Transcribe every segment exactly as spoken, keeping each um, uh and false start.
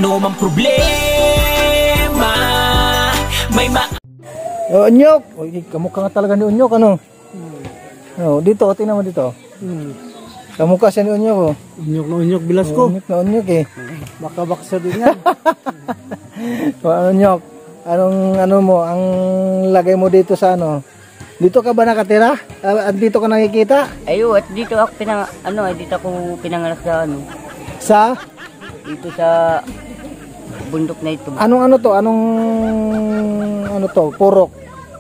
ano mang problema. May ma... Oh, Onyok! Oh, kamukha nga talaga ni Onyok, ano? Hmm. Oh, dito, tingnan mo dito. Hmm. Kamukha siya ni Onyok, oh. Onyok na Onyok, bilas ko. Oh, Onyok na Onyok, eh. Baka baksa din yan. Oh, Onyok, anong, ano mo, ang lagay mo dito sa ano? Dito ka ba nakatira? At dito ka nakikita? Ayo, at dito ako pinang ano, dito ako pinanganak sa ano. Sa? Dito sa bundok na ito. Anong ano to? Anong ano to? Purok.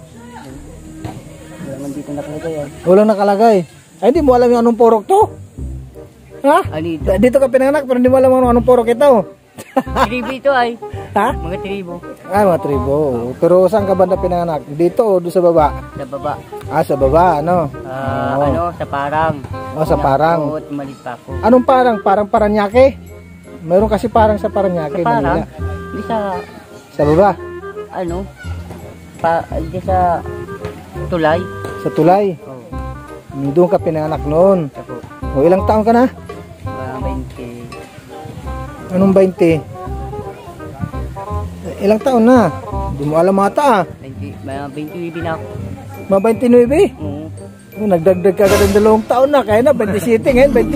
Wala man dito nakalagay yan. Walang nakalagay. Ay, hindi mo alam yung anong purok to? Ha? Ah, dito. Dito ka pinanganak pero hindi mo alam anong purok ito. Tribo ito ay. Ha? Mga tribo. Ah, mga tribo. Pero saan ka banda pinanganak? Dito o doon sa baba? Sa baba. Ah, sa baba, ano? Ah, oh. ano, sa parang. Oh, sa parang. Oo, tumalit pa ako. Anong parang? Parang Paranaque? Meron kasi parang sa Paranaque. Sa parang? Hindi sa... Sa baba? Ano? Pa, hindi sa tulay. Sa tulay? Oo. Oh. Doon ka pinanganak noon. Ako. O, ilang taon ka na? Uh, twenty. Anong twenty? Ilang taon na? Hindi mo alam mata ah. twenty, mga twenty-nine na ako. Mga twenty-nine? Oo. Oh, nagdagdag ka ng dalawang taon na. Kaya na, twenty-seven ngayon. twenty.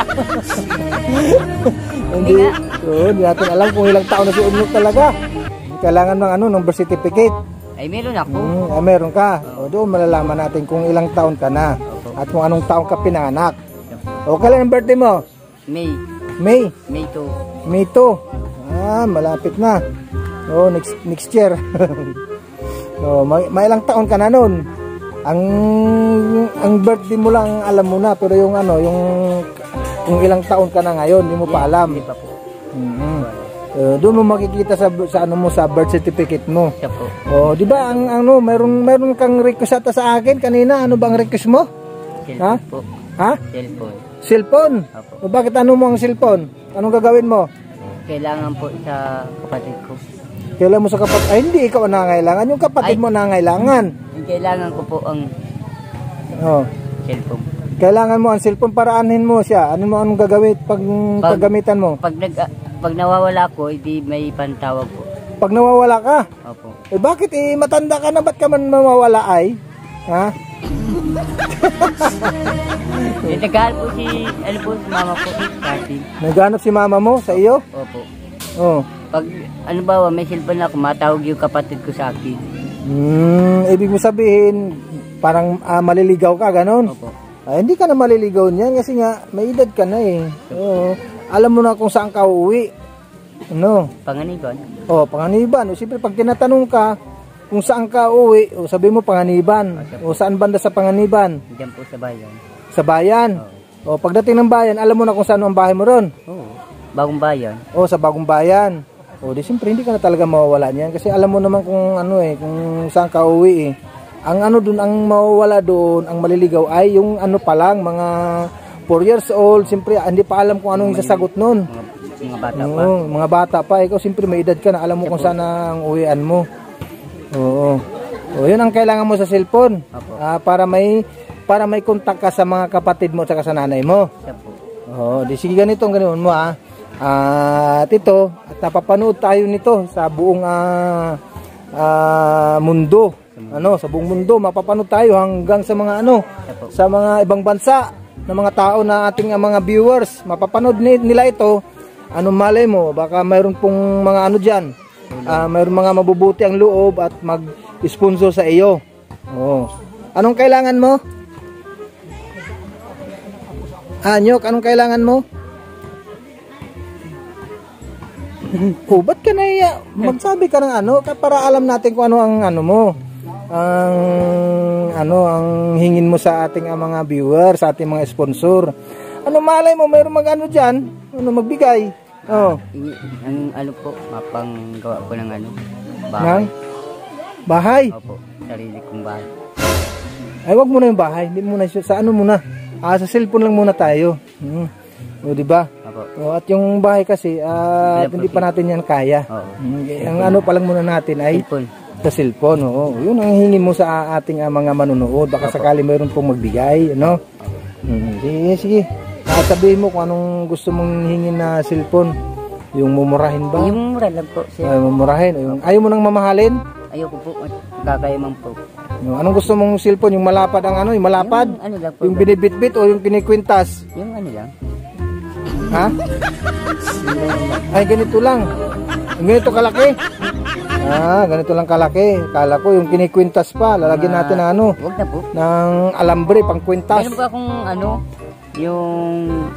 Hindi, oh, hindi natin alam kung ilang taon na si Onyok talaga. Kailangan ng ano, ng birth certificate. Ay, meron ako. Hmm, ay, meron ka. O, doon malalaman natin kung ilang taon ka na. At kung anong taon ka pinanganak. O, kailan ang birthday mo? May. May? May two. May two. Ah, malapit na. Oh, next next year. Oh, may, may ilang taon ka na noon. Ang ang birthday mo lang alam mo na, pero yung ano, yung kung ilang taon ka na ngayon, hindi mo pa alam. Hindi pa po. Mm-hmm. Uh, doon mo makikita sa sa ano mo sa birth certificate mo. Siya po. Oh, di ba ang ano, meron meron kang request ata sa akin kanina. Ano bang request mo? Cellphone ha? Po. Ha? Cellphone. Cellphone? Opo. O bakit ano mo ang cellphone? Anong gagawin mo? Kailangan po sa kapatid ko. Kailan mo sa kapatid? Ay, hindi ikaw ang nangailangan. Yung kapatid Ay, mo nangailangan. Kailangan ko po ang oh. cellphone. Kailangan mo ang cellphone para anuhin mo siya. Ano mo anong gagawin pag, pag paggamitan mo? Pag nag pag nawawala ko, hindi may pantawag po. Pag nawawala ka? Opo. Eh bakit eh matanda ka na, ba't ka man mawawala ay? Ha? Eh, naghanap po si, ano po, si mama ko, kasi. Naghanap si mama mo sa iyo? Opo. Oh. Pag, ano ba, may cellphone ako, matawag yung kapatid ko sa akin. Hmm, ibig mo sabihin, parang uh, maliligaw ka, ganon? Opo. Ay, hindi ka na maliligaw niyan kasi nga, may edad ka na eh. Oo. Alam mo na kung saan ka uuwi. Ano? Panganiban? Oh, Panganiban. O, siyempre, pag tinatanong ka, kung saan ka uwi, o sabi mo Panganiban. O saan banda sa Panganiban? Diyan po sa bayan. Sa bayan? O pagdating ng bayan, alam mo na kung saan ang bahay mo ron? Oo. Bagong bayan. O sa bagong bayan. O di siyempre hindi ka na talaga mawawala niyan kasi alam mo naman kung ano eh, kung saan ka uwi eh. Ang ano dun, ang mawawala doon, ang maliligaw ay yung ano pa lang, mga four years old, siyempre hindi pa alam kung ano yung sasagot nun. Mga, mga bata pa. Oo, mga bata pa. Ikaw siyempre may edad ka na, alam mo kung saan ang uwian mo. Oo. O yun ang kailangan mo sa cellphone. Ah, para may para may kontak ka sa mga kapatid mo at sa nanay mo. Oo, di sige ganito ang ganoon mo ah. At ito, at napapanood tayo nito sa buong ah, ah, mundo. Ano, sa buong mundo mapapanood tayo hanggang sa mga ano, sa mga ibang bansa ng mga tao na ating uh, mga viewers. Mapapanood nila ito. Ano malay mo, baka mayroon pong mga ano diyan. Uh, mayroon mga mabubuti ang loob at mag-sponsor sa iyo. Oh. Anong kailangan mo? Anyok, anong kailangan mo? Oh, ba't ka naiya? Magsabi ka ng ano, para alam natin kung ano ang ano mo. Ang ano ang hingin mo sa ating uh, mga viewers, sa ating mga sponsor. Ano malay mo, mayroon mag-ano diyan, ano magbigay. Oh. Ang ano po, mapanggawa ko ng ano, bahay. Nang? Bahay? Opo, sarili kong bahay. Ay, wag muna yung bahay, hindi muna sa ano muna. Ah, sa cellphone lang muna tayo. Hmm. O, di ba? Opo. O, at yung bahay kasi, ah, hindi pa natin yan kaya. Oo. Hmm. Ang ano pa lang muna natin ay cellphone. Sa cellphone, oo. Yun ang hingin mo sa ating uh, mga manunood. Baka Opo. Sakali mayroon pong magbigay, ano? Hmm. Sige, sige. Ah, sabihin mo kung anong gusto mong hingin na cellphone. Yung mumurahin ba? Yung mura lang po, sir. Ay, mumurahin. Yung, ayaw mo nang mamahalin? Ayoko po, kakayaman po. Yung, anong gusto mong cellphone? Yung malapad ang ano? Yung malapad? Yung ano lang po. Yung binibitbit o yung kinikwintas? Yung ano lang. Ha? Ay, ganito lang. Yung ganito kalaki? Ah, ganito lang kalaki. Kala ko yung kinikwintas pa. Lalagyan natin ng ano? Huwag na po. Ng alambre, pang kwintas. Meron ba akong ano, yung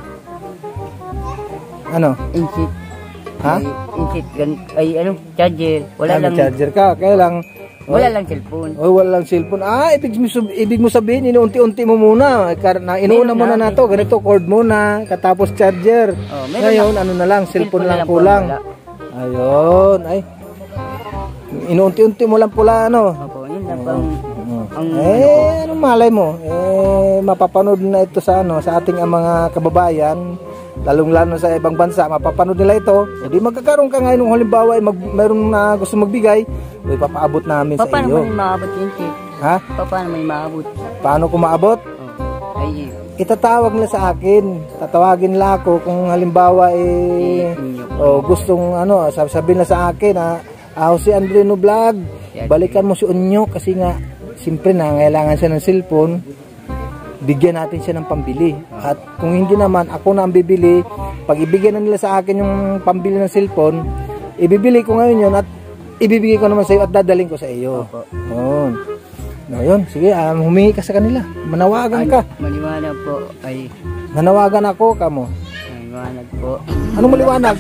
Ano? insit. Ha? Ay, insit, gan- ay ano, charger. Wala Ah, may lang, charger ka. Kaya lang, wala lang cellphone. oh, wala lang cellphone. Ah, ibig mo, sab- ibig mo sabihin, inuunti-unti mo muna. Kar- Na, inuuna Meron muna na. na to. Ganito, cord muna. Katapos charger. Oh, meron Ngayon, ano na lang, cellphone, Cellphone na lang lang po, kulang. wala. Ayun. Ay. Inuunti-unti mo lang pula, ano? Opo, yun lang pang, ang, Eh, anong malay mo? Eh, mapapanood na ito sa ano, sa ating ang mga kababayan, lalong-lalo sa ibang bansa, mapapanood nila ito. E di magkakaroon ka ngayon ng halimbawa, eh, mag, mayroong na gusto magbigay, eh, papaabot namin sa paano iyo. man maabot yung insit? Ha? Paano man maabot? Paano ko maabot? Oh. Ay, Itatawag nila sa akin. Tatawagin nila ako kung halimbawa eh, oh, gustong ano, sab- sabihin na sa akin na ah, si Andreno Vlog, balikan mo si Unyo kasi nga siyempre nangailangan siya ng cellphone, bigyan natin siya ng pambili. At kung hindi naman, ako na ang bibili. Pag ibigyan na nila sa akin yung pambili ng cellphone, ibibili ko ngayon yun at ibibigay ko naman sa iyo at dadaling ko sa iyo. Oh. No, yun. Sige, um, humingi ka sa kanila. Manawagan ka. maliwanag po. Ay, Nanawagan ako, kamo. maliwanag po. Anong maliwanag?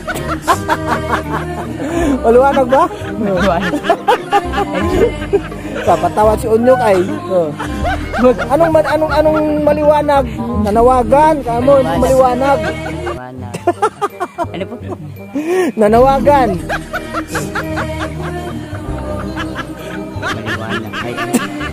Maliwanag ba? Maliwanag. Papatawad si Unyok ay. Oh. Anong ma- anong anong maliwanag? Nanawagan, kamo, anong maliwanag? Maliwanag. Ano po? Nanawagan. Maliwanag. Ay, ano?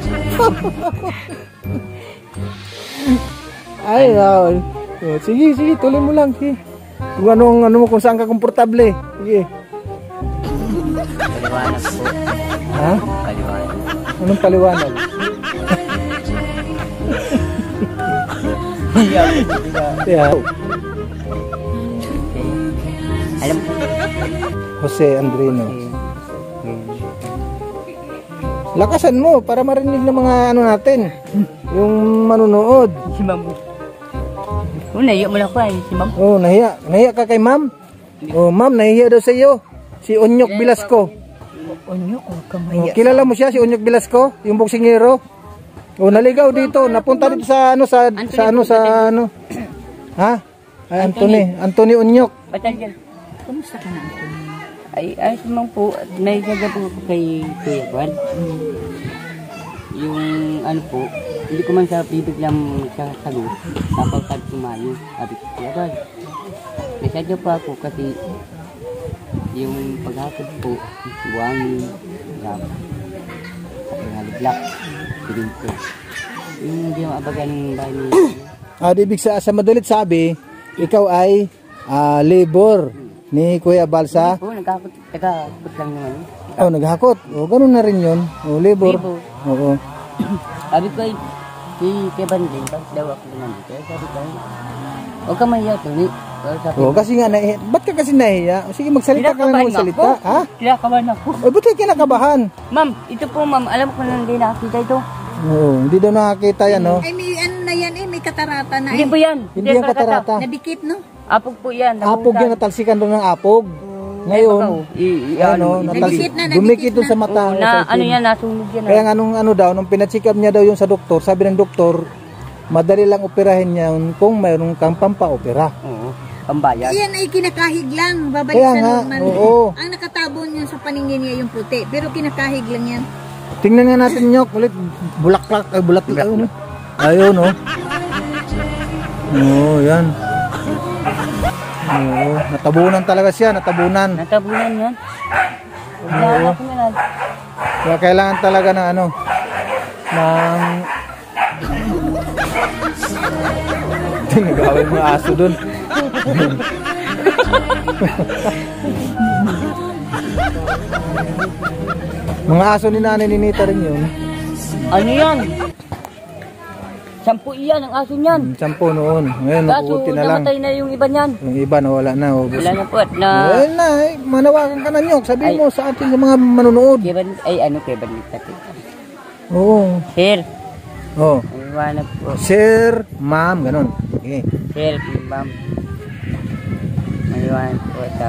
Ay, ay. Oh, sige, sige, tuloy mo lang, sige. Kung anong ano mo, kung saan ka komportable. Sige. Maliwanag po. Ha? Maliwanag. Anong paliwanag? Yeah. Okay. Alam po. Jose Andreno. Okay. Lakasan mo para marinig ng mga ano natin. Yung manunood. Si ma'am. Oh, naiyak mo lang po ay si ma'am. Oh, nahiya. Nahiya ka kay ma'am? Oh, ma'am, nahiya daw sa iyo. Si Unyok Velasco. Unyok, huwag kang Oh, kilala mo siya, si Unyok Velasco? Yung boksingero? Oh, naligaw dito. Napunta dito sa ano, sa, sa ano, sa ano. Ha? Ay, Anthony. Anthony Unyok. Batalyan. Kumusta ka na, Anthony? Ay, ay, si ma'am po. Naigaga po ako kay Kuya Juan. Yung ano po, hindi ko man sa bibig lang sa sagot. Napagkad sumayo. Sabi ko, Kuya Juan. Nasadya po ako kasi yung paghapon po, buwangin, rap, haliblak, pirinto. Yung hindi maabagan ng bahay ni... Ah, ibig sa, sa madalit sabi, ikaw ay ah, labor ni Kuya Balsa. Po, nagkakot, nagkakot lang naman. Oh, naghakot. Oh, ganun na rin yun. Oh, labor. Labor. Oo. Sabi ko ay, si Keban din, bakit daw ako naman dito? Sabi ko ay, huwag ka mahiya, Tony. Sabi Oh, kasi nga, nahiya. Ba't ka kasi nahiya? Sige, magsalita ka lang ng salita. Ha? Kinakabahan ako. Oh, ba't ka kinakabahan? Ma'am, ito po ma'am, alam ko na hindi nakakita ito. Oo, hindi daw nakakita yan, no? Ay, may ano na yan eh, may katarata na Hindi eh. po yan. Hindi yan katarata. Nadikit, no? Apog po yan. Apog yan, natalsikan doon ng apog. Ngayon, I, i, ano, ano, natal- Nadikit na, nadikit dumikit doon sa mata. Oo, na, sa ano chin. yan, nasunog yan. Kaya ah. nga nung ano daw, nung pinatsikap niya daw yung sa doktor, sabi ng doktor, madali lang operahin niya yun kung mayroon kang pampa-opera. Oo, pambayad. Yan ay kinakahig lang, babalik Kaya sa nga, normal. oo. Ang nakatabon yun sa paningin niya yung puti, pero kinakahig lang yan. Tingnan nga natin nyok, ulit, bulaklak, ay bulaklak, ayun, ayun, no? Oo, yan. Oo, natabunan talaga siya, natabunan. Natabunan yan. Naghahanap ko na. Kaya kailangan talaga ng ano, ng... Nagawin mo aso dun. Mga aso ni nanay ni Nita rin yun. Ano yan? Sampu iyan ang aso niyan. Hmm, sampo noon. Ngayon, Kaso nabuti na lang. namatay na yung iba niyan. Yung iba nawala na. Ubus. Wala na po at na... Well na, eh, manawagan ka na Nyok. Sabihin Ay. mo sa ating mga manonood. Kiban, ay ano, kiban nito. Oo. Sir, Oh. iwanag po. Sir, ma'am, ganun. Okay. Sir, ma'am. Iwanag po sa...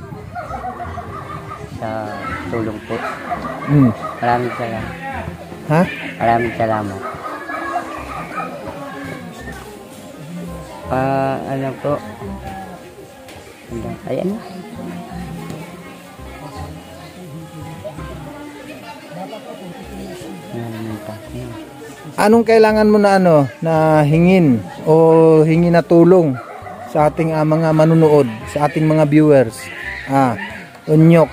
sa tulong po. Hmm. Maraming salamat. Ha? Maraming salamat. Ah, ano po? Ay, ano? Anong kailangan mo na ano, na hingin o hingin na tulong sa ating uh, mga manunood, sa ating mga viewers? Ah, Unyok.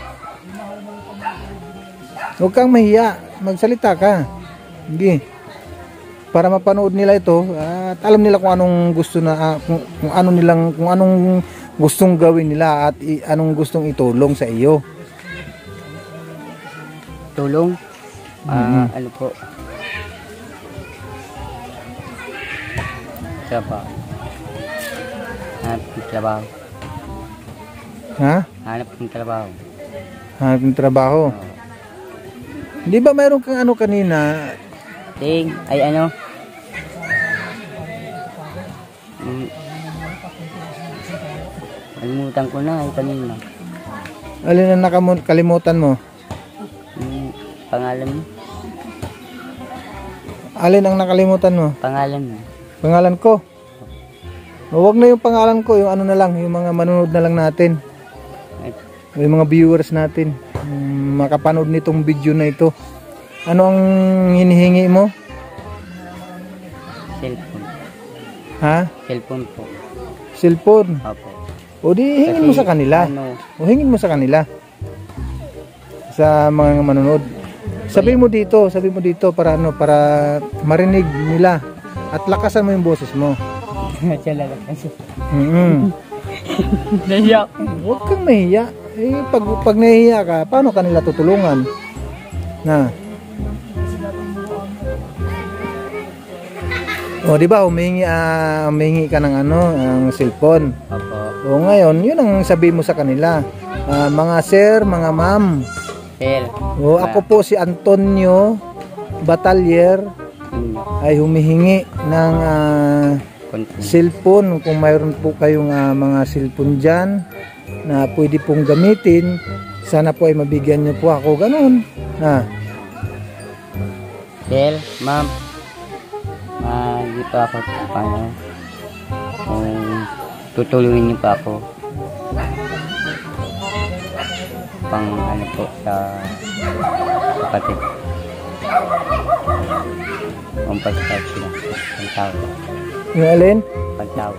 Huwag kang mahiya, magsalita ka. Sige. Para mapanood nila ito at alam nila kung anong gusto na uh, kung, kung ano nilang kung anong gustong gawin nila at i, anong gustong itulong sa iyo. Tulong? Ah, Mm-hmm. ano po? Trabaho. Hanap ng trabaho. Ha? Hanap ng trabaho. Hanap ng trabaho. Di ba mayroon kang ano kanina? Ting, ay ano? Mm. Alimutan ko na ay kanina. Alin ang nakamut kalimutan mo? Mm, pangalan mo? Alin ang nakalimutan mo? Pangalan mo? Pangalan ko. O, wag na yung pangalan ko, yung ano na lang, yung mga manonood na lang natin. Ay, Yung mga viewers natin, um, makapanood nitong video na ito. Ano ang hinihingi mo? cellphone. Ha? Cellphone po. Cellphone. Opo. O di hingin mo sa kanila. Ano, O hingin mo sa kanila. Sa mga manonood. Sabi mo dito, sabi mo dito para ano, para marinig nila. At lakasan mo yung boses mo. siya lalaki. Mm-hmm. Naiyak. Huwag kang mahiya. Eh, pag, pag nahihiya ka, paano kanila tutulungan? Na. O, di ba, humingi, uh, humingi ka ng ano, ng cellphone. Opo. O, ngayon, yun ang sabi mo sa kanila. Ah, mga sir, mga ma'am. Sir. O, ako po si Antonio Batalyer Mm, ay humihingi ng ah, konti. cellphone. Kung mayroon po kayong ah, mga cellphone dyan na pwede pong gamitin, sana po ay mabigyan nyo po ako. Ganun. Ah. Sir, ma'am. Ah, dito ako paano? Kung tutulungin niyo pa ako. Pang ano po sa kapatid. Pampasal sila. Pantawag. Yung alin? Pantawag.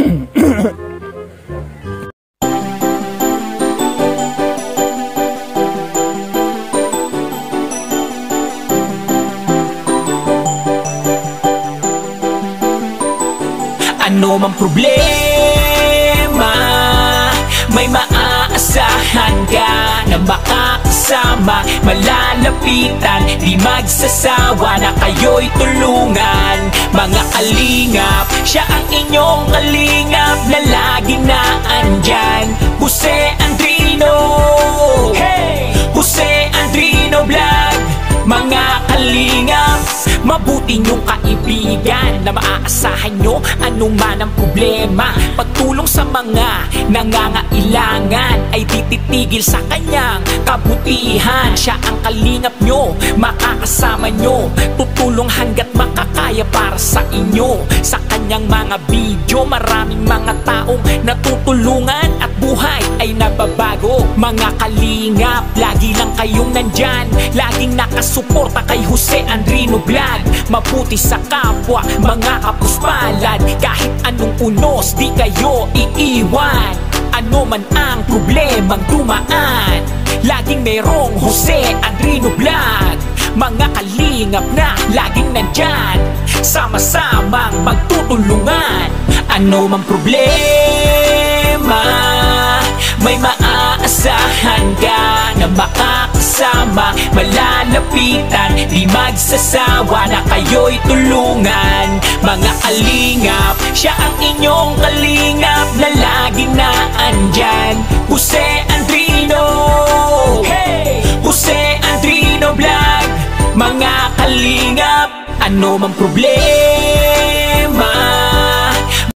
Ano mang problema, may maaasahan ka na makakasama, malalapitan, di magsasawa na kayo'y tulungan. Mga kalingap, siya ang inyong kalingap na lagi na andyan. Jose Andrino, hey! Jose Andrino Vlog. Mga kalingap, mabuti niyong kaibigan na maaasahan nyo anuman ang problema. Pagtulong sa mga nangangailangan ay tititigil sa kanyang kabutihan. Siya ang kalingap nyo, makakasama nyo, tutulong hanggat makakaya para sa inyo. Sa kanyang mga video, maraming mga taong natutulungan at buhay ay nababago. Mga kalingap, lagi lang kayong nandyan, laging nakasuporta kay Jose Andrino Vlog. Mabuti sa kapwa, mga kapuspalad, kahit anong unos, di kayo iiwan. Ano man ang problemang dumaan, laging merong Jose Andrino Vlog. Mga kalingap na laging nandyan, sama-samang magtutulungan. Ano mang problema, may maa maaasahan ka na makakasama, malalapitan, di magsasawa na kayo'y tulungan. Mga kalingap, siya ang inyong kalingap na laging naandyan. Jose Andrino, hey! Jose Andrino Vlog. Mga kalingap, ano mang problema,